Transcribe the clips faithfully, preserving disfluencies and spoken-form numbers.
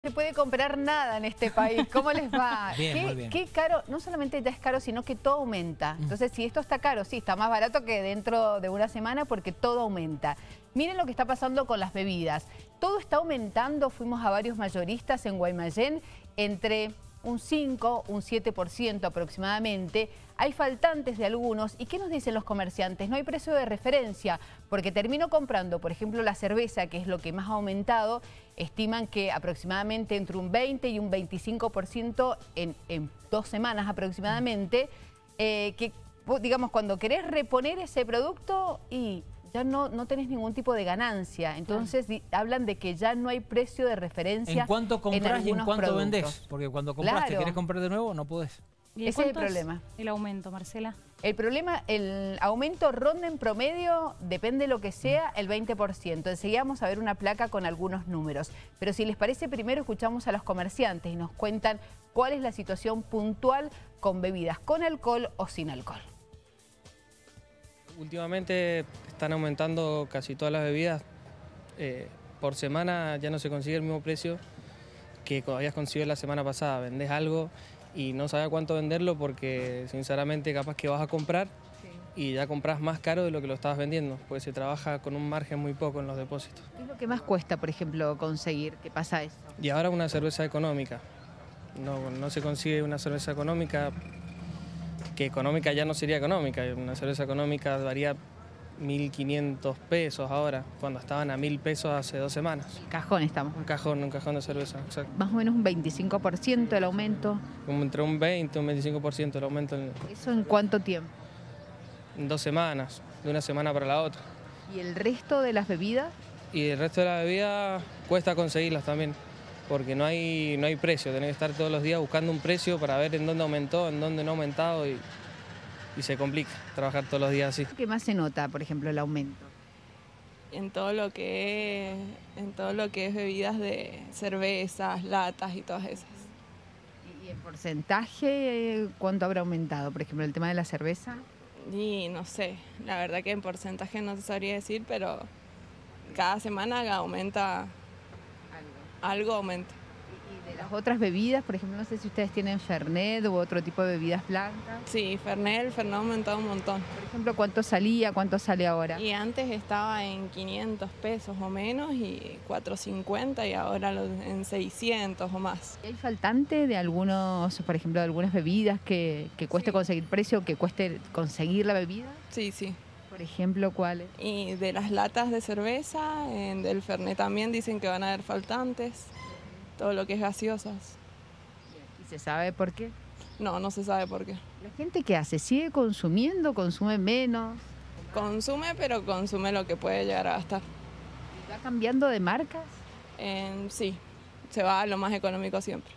Se puede comprar nada en este país. ¿Cómo les va? Bien, ¿Qué, muy bien. qué caro, no solamente ya es caro, sino que todo aumenta. Entonces, si esto está caro, sí, está más barato que dentro de una semana porque todo aumenta. Miren lo que está pasando con las bebidas. Todo está aumentando, fuimos a varios mayoristas en Guaymallén, entre un cinco, un siete por ciento aproximadamente. Hay faltantes de algunos. ¿Y qué nos dicen los comerciantes? No hay precio de referencia, porque termino comprando, por ejemplo, la cerveza, que es lo que más ha aumentado. Estiman que aproximadamente entre un veinte y un veinticinco por ciento en, en dos semanas aproximadamente, eh, que digamos cuando querés reponer ese producto y ya no, no tenés ningún tipo de ganancia. Entonces di, hablan de que ya no hay precio de referencia. ¿En cuánto compras y en cuánto productos. vendés? Porque cuando compraste, Claro. querés comprar de nuevo, no podés. ¿Y Ese es el problema. El aumento, Marcela. El problema, el aumento ronda en promedio, depende de lo que sea, el veinte por ciento. Enseguida vamos a ver una placa con algunos números. Pero si les parece, primero escuchamos a los comerciantes y nos cuentan cuál es la situación puntual con bebidas con alcohol o sin alcohol. Últimamente están aumentando casi todas las bebidas. Eh, por semana ya no se consigue el mismo precio que habías conseguido la semana pasada. Vendés algo y no sabes cuánto venderlo porque sinceramente capaz que vas a comprar y ya compras más caro de lo que lo estabas vendiendo, porque se trabaja con un margen muy poco en los depósitos. ¿Qué es lo que más cuesta, por ejemplo, conseguir? ¿Qué pasa eso? Y ahora una cerveza económica. No, no se consigue una cerveza económica, que económica ya no sería económica. Una cerveza económica varía mil quinientos pesos ahora, cuando estaban a mil pesos hace dos semanas. Cajón estamos. Un cajón, un cajón de cerveza, exacto. Más o menos un veinticinco por ciento el aumento. Como entre un veinte y un veinticinco por ciento el aumento en, ¿Eso en cuánto tiempo? en dos semanas, de una semana para la otra. ¿Y el resto de las bebidas? Y el resto de la bebida cuesta conseguirlas también, porque no hay, no hay precio, tenés que estar todos los días buscando un precio para ver en dónde aumentó, en dónde no ha aumentado y, y se complica trabajar todos los días así. ¿Qué más se nota, por ejemplo, el aumento? En todo lo que es, en todo lo que es bebidas de cervezas, latas y todas esas. ¿Y en porcentaje cuánto habrá aumentado? Por ejemplo, el tema de la cerveza. Y no sé, la verdad que en porcentaje no te sabría decir, pero cada semana aumenta, algo aumenta. ¿Y de las otras bebidas? Por ejemplo, no sé si ustedes tienen Fernet u otro tipo de bebidas blancas. Sí, Fernet, el Fernet ha aumentado un montón. Por ejemplo, ¿cuánto salía? ¿Cuánto sale ahora? Y antes estaba en quinientos pesos o menos y cuatrocientos cincuenta y ahora lo- en seiscientos o más. ¿Y hay faltante de algunos, por ejemplo, de algunas bebidas que, que cueste Sí. conseguir precio, que cueste conseguir la bebida? Sí, sí. Por ejemplo, ¿cuáles? Y de las latas de cerveza, en- del Fernet también dicen que van a haber faltantes, todo lo que es gaseosas. ¿Y se sabe por qué? No, no se sabe por qué. ¿La gente qué hace? ¿Sigue consumiendo? ¿Consume menos? Consume, pero consume lo que puede llegar a gastar. ¿Va cambiando de marcas? En, sí, se va a lo más económico siempre.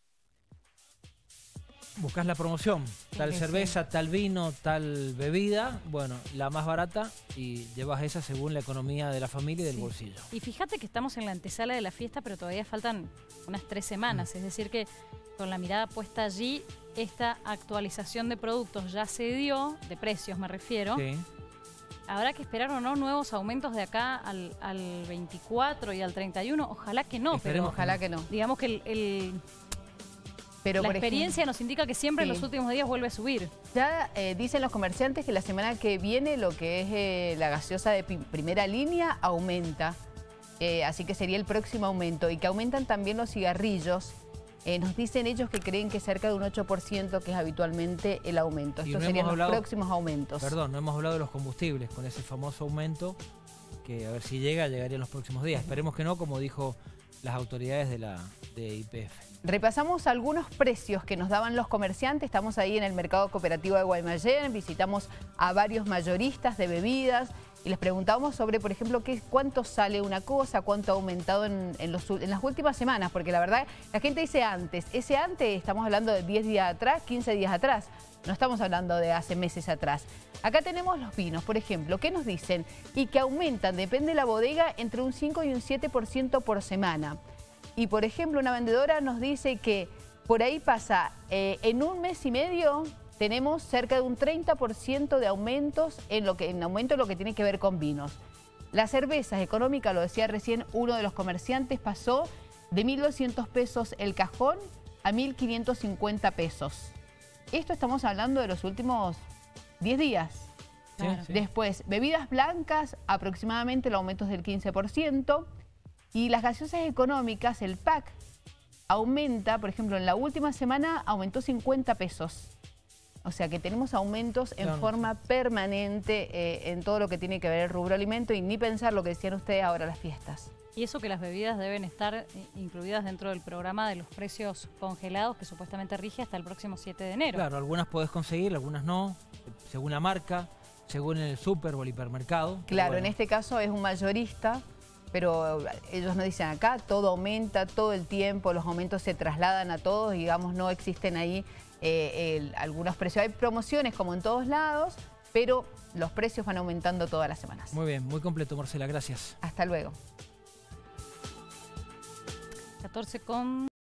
Buscás la promoción, tal Sí, cerveza, tal vino, tal bebida, bueno, la más barata y llevas esa según la economía de la familia y del Sí. bolsillo. Y fíjate que estamos en la antesala de la fiesta, pero todavía faltan unas tres semanas. Es decir que con la mirada puesta allí, esta actualización de productos ya se dio, de precios me refiero. Sí. Habrá que esperar o no nuevos aumentos de acá al, al veinticuatro y al treinta y uno. Ojalá que no, Esperemos pero Ojalá que no. digamos que el, el- Pero, la por experiencia ejemplo, nos indica que siempre Sí. en los últimos días vuelve a subir. ya eh, dicen los comerciantes que la semana que viene lo que es eh, la gaseosa de pi- primera línea aumenta. Eh, así que sería el próximo aumento. Y que aumentan también los cigarrillos. Eh, nos dicen ellos que creen que cerca de un ocho por ciento que es habitualmente el aumento. Y Estos no serían hemos los hablado- próximos aumentos. Perdón, no hemos hablado de los combustibles, con ese famoso aumento que a ver si llega, llegaría en los próximos días. Esperemos que no, como dijo las autoridades de la de Y P F. Repasamos algunos precios que nos daban los comerciantes. Estamos ahí en el mercado cooperativo de Guaymallén, visitamos a varios mayoristas de bebidas y les preguntábamos sobre, por ejemplo, qué, cuánto sale una cosa, cuánto ha aumentado en, en, los, en las últimas semanas, porque la verdad, la gente dice antes. Ese antes, estamos hablando de diez días atrás, quince días atrás. No estamos hablando de hace meses atrás. Acá tenemos los vinos, por ejemplo. ¿Qué nos dicen? Y que aumentan, depende de la bodega, entre un cinco y un siete por ciento por semana. Y, por ejemplo, una vendedora nos dice que por ahí pasa, eh, en un mes y medio tenemos cerca de un treinta por ciento de aumentos en, lo que, en aumento en lo que tiene que ver con vinos. Las cervezas económicas, lo decía recién uno de los comerciantes, pasó de mil doscientos pesos el cajón a mil quinientos cincuenta pesos. Esto estamos hablando de los últimos diez días. Sí, Claro. sí. Después, bebidas blancas, aproximadamente el aumento es del quince por ciento. Y las gaseosas económicas, el pack, aumenta, por ejemplo, en la última semana aumentó cincuenta pesos. O sea que tenemos aumentos en Claro, forma permanente eh, en todo lo que tiene que ver el rubro alimento y ni pensar lo que decían ustedes ahora, las fiestas. Y eso que las bebidas deben estar eh, incluidas dentro del programa de los precios congelados que supuestamente rige hasta el próximo siete de enero. Claro, algunas podés conseguir, algunas no, según la marca, según el súper o el hipermercado. Claro, Bueno, en este caso es un mayorista, pero ellos nos dicen acá, todo aumenta todo el tiempo, los aumentos se trasladan a todos, digamos, no existen ahí eh, el- algunos precios. Hay promociones como en todos lados, pero los precios van aumentando todas las semanas. Muy bien, muy completo, Marcela, gracias. Hasta luego. catorce con